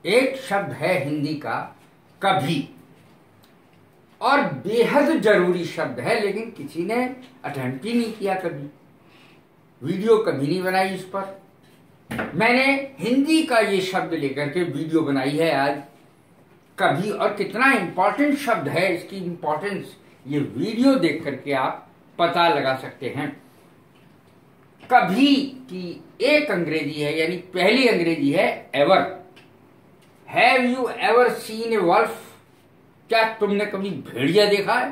एक शब्द है हिंदी का कभी, और बेहद जरूरी शब्द है, लेकिन किसी ने अटेम्प्ट ही नहीं किया, कभी वीडियो कभी नहीं बनाई इस पर। मैंने हिंदी का ये शब्द लेकर के वीडियो बनाई है आज, कभी, और कितना इंपॉर्टेंट शब्द है, इसकी इंपॉर्टेंस ये वीडियो देख करके आप पता लगा सकते हैं। कभी की एक अंग्रेजी है, यानी पहली अंग्रेजी है ever. Have you ever seen a wolf? क्या तुमने कभी भेड़िया देखा है?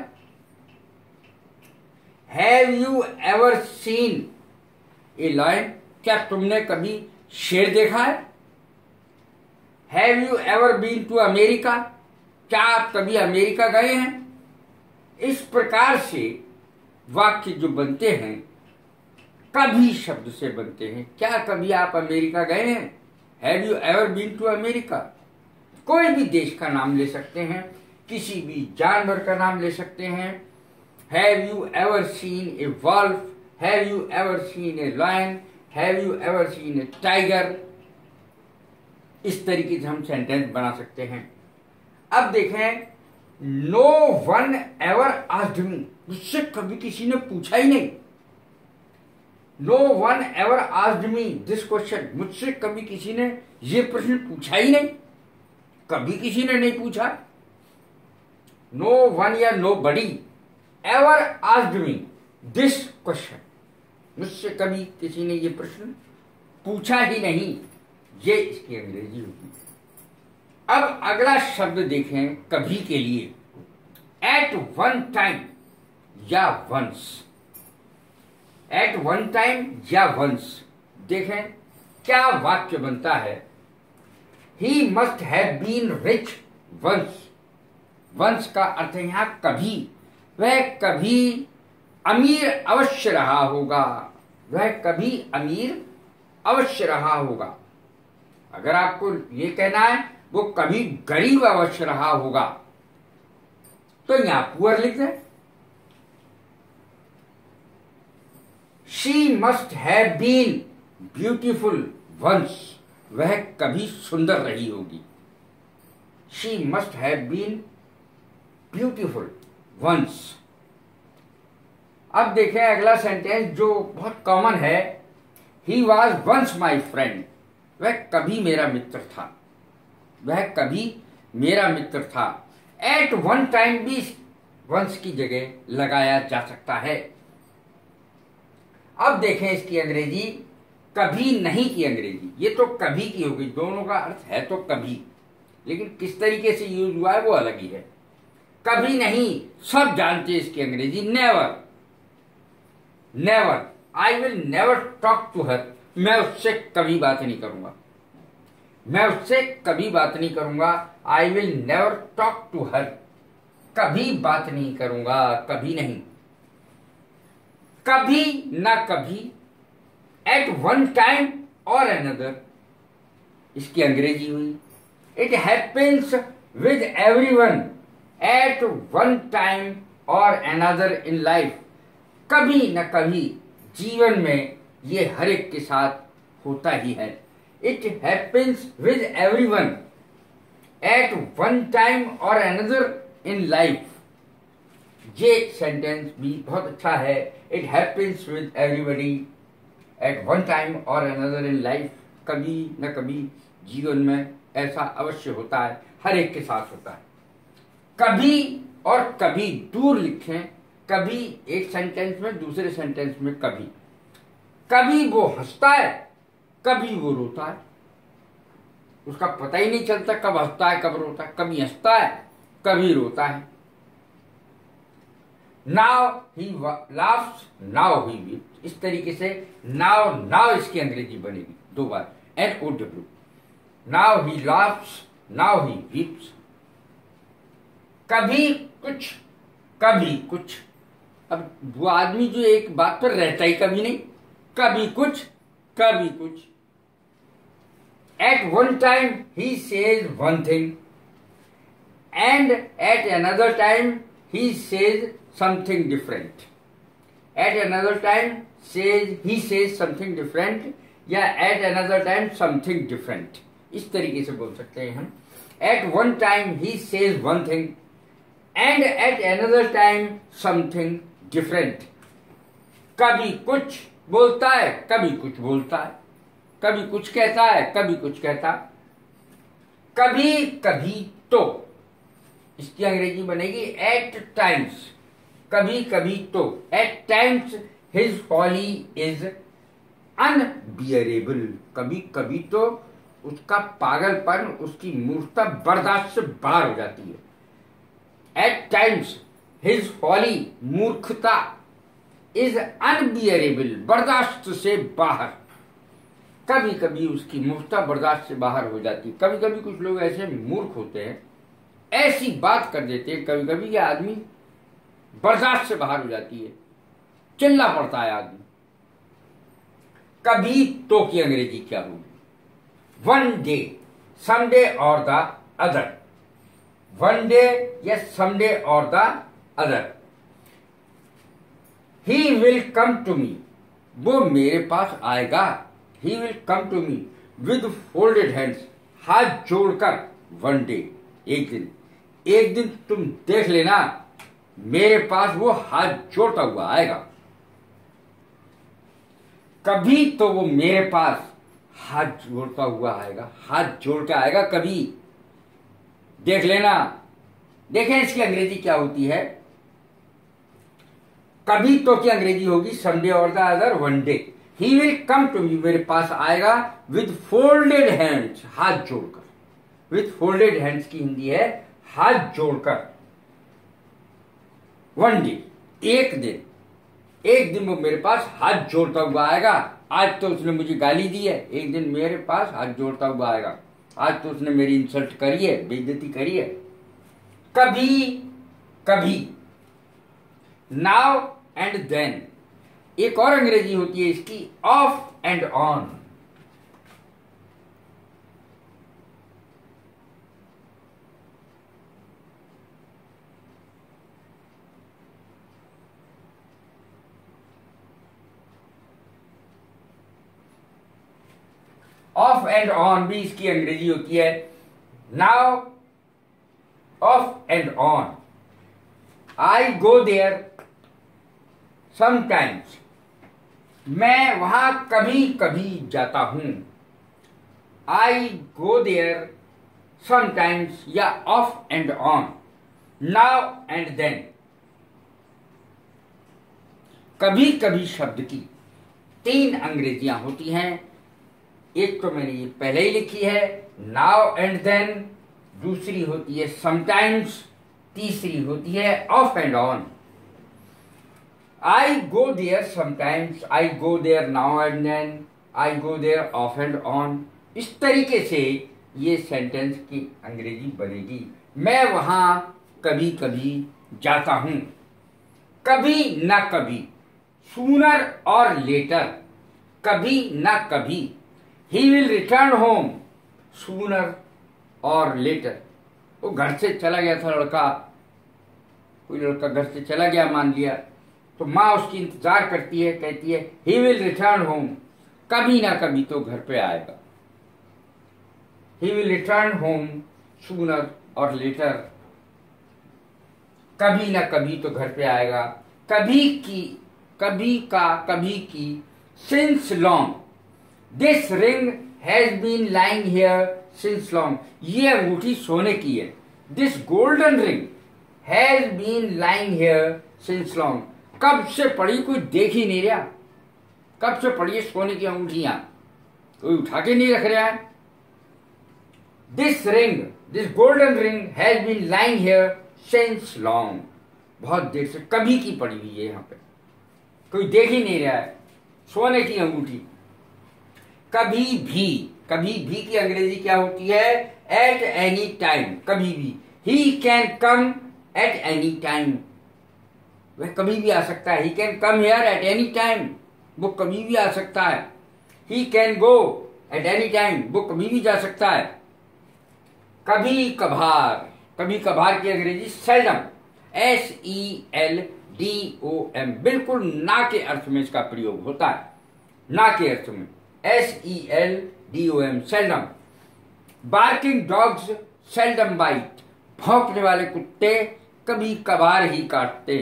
Have you ever seen a lion? क्या तुमने कभी शेर देखा है? Have you ever been to America? क्या आप कभी अमेरिका गए हैं? इस प्रकार से वाक्य जो बनते हैं कभी शब्द से बनते हैं। क्या कभी आप अमेरिका गए हैं? Have you ever been to America? कोई भी देश का नाम ले सकते हैं, किसी भी जानवर का नाम ले सकते हैं। Have you ever seen a wolf? Have you ever seen a lion? Have you ever seen a tiger? इस तरीके से हम सेंटेंस बना सकते हैं। अब देखें, no one ever asked me, मुझसे कभी किसी ने पूछा ही नहीं। No one ever asked me this question, मुझसे कभी किसी ने ये प्रश्न पूछा ही नहीं, कभी किसी ने नहीं पूछा। नो वन या nobody ever asked me this question, मुझसे कभी किसी ने ये प्रश्न पूछा ही नहीं, ये इसकी अंग्रेजी होगी। अब अगला शब्द देखें कभी के लिए, एट वन टाइम या वंस। एट वन टाइम या वंस, देखें क्या वाक्य बनता है। He must have been rich once. Once का अर्थ है यहां कभी, वह कभी अमीर अवश्य रहा होगा, वह कभी अमीर अवश्य रहा होगा। अगर आपको ये कहना है वो कभी गरीब अवश्य रहा होगा, तो यहां पुअर लिख दें। She must have been beautiful once, वह कभी सुंदर रही होगी। She must have been beautiful once. अब देखें अगला सेंटेंस जो बहुत कॉमन है, he was once my friend, वह कभी मेरा मित्र था, वह कभी मेरा मित्र था। एट वन टाइम भी वंस की जगह लगाया जा सकता है। अब देखें इसकी अंग्रेजी, कभी नहीं की अंग्रेजी। ये तो कभी की होगी, दोनों का अर्थ है तो कभी, लेकिन किस तरीके से यूज हुआ है वो अलग ही है। कभी नहीं सब जानते हैं इसकी अंग्रेजी, never. Never, I will never talk to her, मैं उससे कभी बात नहीं करूंगा, मैं उससे कभी बात नहीं करूंगा। I will never talk to her, कभी बात नहीं करूंगा, कभी नहीं। कभी ना कभी, at one time or another, इसकी अंग्रेजी हुई। It happens with everyone at one time or another in life, कभी न कभी जीवन में ये हर एक के साथ होता ही है। It happens with everyone at one time or another in life, ये सेंटेंस भी बहुत अच्छा है। It happens with everybody at one time or another in life, कभी न कभी जीवन में ऐसा अवश्य होता है, हर एक के साथ होता है। कभी और कभी दूर लिखें, कभी एक सेंटेंस में, दूसरे सेंटेंस में कभी। कभी वो हंसता है, कभी वो रोता है, उसका पता ही नहीं चलता कब हंसता है कब रोता है। कभी हंसता है कभी रोता है। Now he laughs now he weeps, इस तरीके से नाउ, नाउ इसकी अंग्रेजी बनेगी दो बार, NOW। Now he laughs now he weeps. कभी कुछ कभी कुछ, अब वो आदमी जो एक बात पर रहता ही कभी नहीं, कभी कुछ कभी कुछ। At one time he says one thing and at another time he says something different. At another time says he says something different, या at another time something different, इस तरीके से बोल सकते हैं हम। At one time he says one thing and at another time something different. कभी कुछ बोलता है, कभी कुछ बोलता है, कभी कुछ कहता है, कभी कुछ कहता, कभी कभी तो। इसकी अंग्रेजी बनेगी एट टाइम्स, कभी कभी तो। At times his folly is unbearable. कभी कभी तो उसका पागलपन, उसकी मूर्खता बर्दाश्त से बाहर हो जाती है। एट टाइम्स हिज फॉली, मूर्खता, इज अनबियरेबल, बर्दाश्त से बाहर। कभी कभी उसकी मूर्खता बर्दाश्त से बाहर हो जाती है। कभी कभी कुछ लोग ऐसे मूर्ख होते हैं, ऐसी बात कर देते हैं कभी कभी कि आदमी बर्दाश्त से बाहर हो जाती है, चिल्ला पड़ता है आदमी। कभी तो की अंग्रेजी क्या होगी? One day, someday or the other. One day या someday or the other. He will come to me, वो मेरे पास आएगा। He will come to me with folded hands, हाथ जोड़कर। वन डे, एक दिन। एक दिन तुम देख लेना मेरे पास वो हाथ जोड़ता हुआ आएगा। कभी तो वो मेरे पास हाथ जोड़ता हुआ आएगा, हाथ जोड़ के आएगा कभी। देख लेना। देखें इसकी अंग्रेजी क्या होती है। कभी तो की अंग्रेजी होगी someday or the other, one day. He will come to me, मेरे पास आएगा विद फोल्डेड हैंड्स, हाथ जोड़कर। विद फोल्डेड हैंड्स की हिंदी है हाथ जोड़कर। वन डे, एक दिन। एक दिन वो मेरे पास हाथ जोड़ता हुआ आएगा। आज तो उसने मुझे गाली दी है, एक दिन मेरे पास हाथ जोड़ता हुआ आएगा। आज तो उसने मेरी इंसल्ट करी है, बेइज्जती करी है। कभी कभी, नाउ एंड देन। एक और अंग्रेजी होती है इसकी, off and on. Off and on भी इसकी अंग्रेजी होती है। Now, off and on. I go there sometimes, मैं वहां कभी कभी जाता हूं। आई गो देयर समटाइम्स या off and on. Now and then. कभी कभी शब्द की तीन अंग्रेजियां होती हैं। एक तो मैंने ये पहले ही लिखी है, नाउ एंड देन। दूसरी होती है समटाइम्स। तीसरी होती है off and on. I go there sometimes, I go there now and then, I go there off and on. इस तरीके से ये सेंटेंस की अंग्रेजी बनेगी। मैं वहां कभी कभी जाता हूं। कभी न कभी, सूनर और लेटर। कभी न कभी। He will return home, sooner or later. वो घर से चला गया था लड़का, कोई लड़का घर से चला गया मान लिया, तो माँ उसकी इंतजार करती है, कहती है ही विल रिटर्न होम, कभी ना कभी तो घर पे आएगा। He will return home, sooner or later. कभी ना कभी तो घर पे आएगा। कभी की, कभी का, कभी की। Since long, this ring has been lying here since long. ये अंगूठी सोने की है। This golden ring has been lying here since long. कब से पड़ी, कोई देख ही नहीं रहा। कब से पड़ी है सोने की अंगूठियां, कोई उठा के नहीं रख रहा है। This ring, this golden ring has been lying here since long. बहुत देर से, कभी की पड़ी हुई है, यहां पे कोई देख ही नहीं रहा है। सोने की अंगूठी। कभी भी, कभी भी की अंग्रेजी क्या होती है? एट एनी टाइम, कभी भी। He can come at any time, वह कभी भी आ सकता है। He can come here at any time, वो कभी भी आ सकता है। He can go at any time, वो कभी भी जा सकता है। कभी कभार, कभी कभार की अंग्रेजी सेल्डम, SELDOM, बिल्कुल ना के अर्थ में इसका प्रयोग होता है। ना के अर्थ में SELDOM, seldom. Barking dogs seldom bite, भौंकने वाले कुत्ते कभी कभार ही काटते।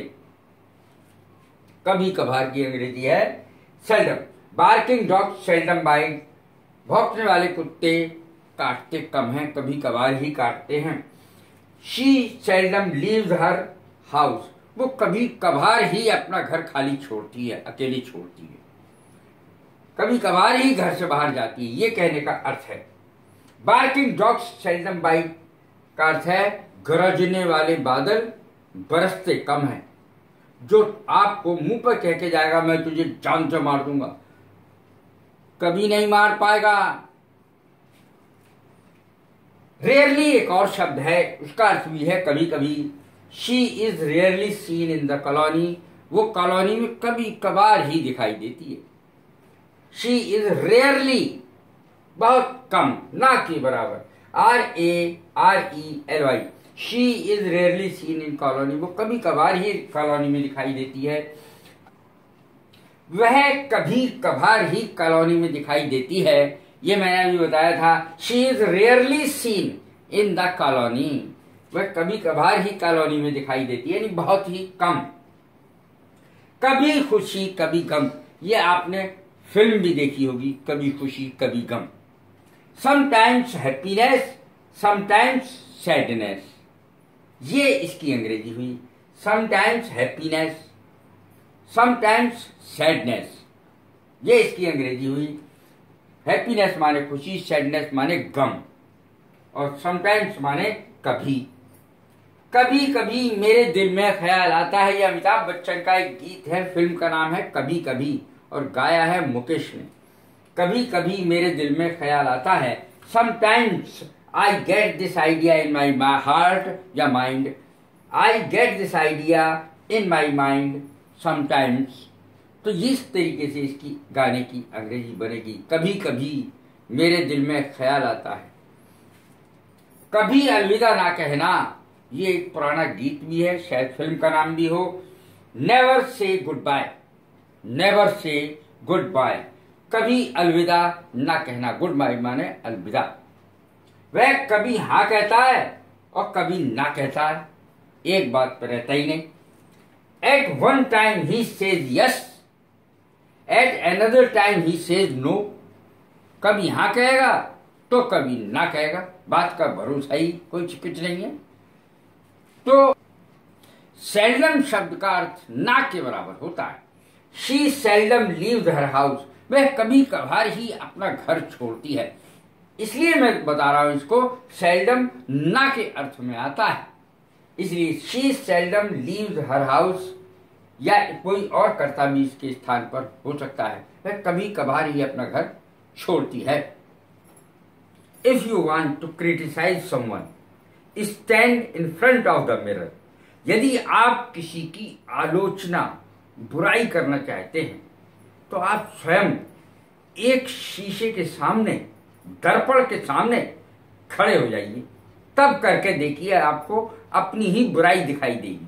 कभी कभार की अंग्रेजी है seldom. Barking dogs seldom bite, भौंकने वाले कुत्ते काटते कम हैं, कभी कभार ही काटते हैं। She seldom leaves her house, वो कभी कभार ही अपना घर खाली छोड़ती है, अकेली छोड़ती है, कभी कभार ही घर से बाहर जाती है, ये कहने का अर्थ है। बार्किंग डॉग्स सेल्डम बाइट का अर्थ है गरजने वाले बादल बरसते कम हैं। जो आपको मुंह पर कह के जाएगा मैं तुझे जान से मार दूंगा, कभी नहीं मार पाएगा। रेयरली एक और शब्द है, उसका अर्थ भी है कभी कभी। She is rarely seen in the colony, वो कॉलोनी में कभी कभार ही दिखाई देती है। शी इज रेयरली, बहुत कम, ना के बराबर, RARELY। She is rarely seen in colony, वो कभी कभार ही कॉलोनी में दिखाई देती है। वह कभी कभार ही कॉलोनी में दिखाई देती है, ये मैंने अभी बताया था। She is rarely seen in the colony, वह कभी कभार ही कॉलोनी में दिखाई देती है, यानी बहुत ही कम। कभी खुशी कभी गम, ये आपने फिल्म भी देखी होगी, कभी खुशी कभी गम। समटाइम्स हैप्पीनेस समटाइम्स सैडनेस, ये इसकी अंग्रेजी हुई। समटाइम्स हैप्पीनेस समटाइम्स सैडनेस, ये इसकी अंग्रेजी हुई। हैप्पीनेस माने खुशी, सैडनेस माने गम, और समटाइम्स माने कभी। कभी कभी मेरे दिल में ख्याल आता है, ये अमिताभ बच्चन का एक गीत है, फिल्म का नाम है कभी कभी, और गाया है मुकेश ने। कभी कभी मेरे दिल में ख्याल आता है, sometimes I get this idea in my heart या mind, I get this idea in my mind sometimes. तो इस तरीके से इसकी गाने की अंग्रेजी बनेगी, कभी कभी मेरे दिल में ख्याल आता है। कभी अलविदा ना कहना, ये एक पुराना गीत भी है, शायद फिल्म का नाम भी हो। Never say goodbye, never say goodbye, कभी अलविदा ना कहना। गुड बाय माने अलविदा। वह कभी हाँ कहता है और कभी ना कहता है, एक बात पर रहता ही नहीं। At one time he says yes, at another time he says no, कभी हाँ कहेगा तो कभी ना कहेगा, बात का भरोसा ही कोई कुछ नहीं है। तो सेल्डम शब्द का अर्थ ना के बराबर होता है। She seldom leaves her house, वह कभी कभार ही अपना घर छोड़ती है, इसलिए मैं बता रहा हूं इसको, सेल्डम ना के अर्थ में आता है, इसलिए she seldom leaves her house, या कोई और कर्ता भी इसके स्थान पर हो सकता है, वह कभी कभार ही अपना घर छोड़ती है। If you want to criticise someone, stand in front of the mirror, यदि आप किसी की आलोचना, बुराई करना चाहते हैं तो आप स्वयं एक शीशे के सामने, दर्पण के सामने खड़े हो जाइए, तब करके देखिए आपको अपनी ही बुराई दिखाई देगी।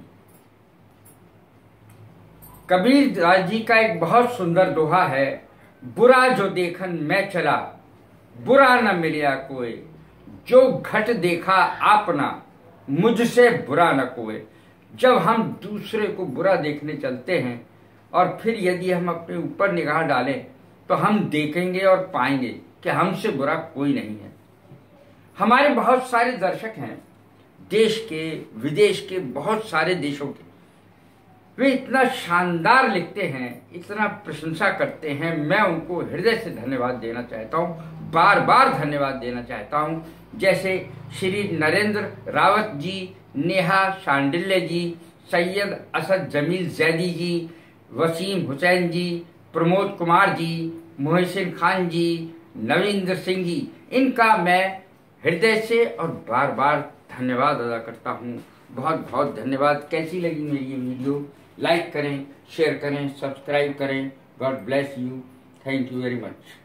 कबीर दास जी का एक बहुत सुंदर दोहा है, बुरा जो देखन मैं चला, बुरा न मिलिया कोई, जो घट देखा आपना, मुझसे बुरा न कोई। जब हम दूसरे को बुरा देखने चलते हैं और फिर यदि हम अपने ऊपर निगाह डालें तो हम देखेंगे और पाएंगे कि हमसे बुरा कोई नहीं है। हमारे बहुत सारे दर्शक हैं, देश के विदेश के, बहुत सारे देशों के, वे इतना शानदार लिखते हैं, इतना प्रशंसा करते हैं, मैं उनको हृदय से धन्यवाद देना चाहता हूँ, बार बार धन्यवाद देना चाहता हूँ। जैसे श्री नरेंद्र रावत जी, नेहा शांडिल्य जी, सैयद असद जमील जैदी जी, वसीम हुसैन जी, प्रमोद कुमार जी, मोहसिन खान जी, नवींद्र सिंह जी, इनका मैं हृदय से और बार बार धन्यवाद अदा करता हूँ। बहुत बहुत धन्यवाद। कैसी लगी मेरी ये वीडियो? लाइक करें, शेयर करें, सब्सक्राइब करें। God bless you. Thank you very much.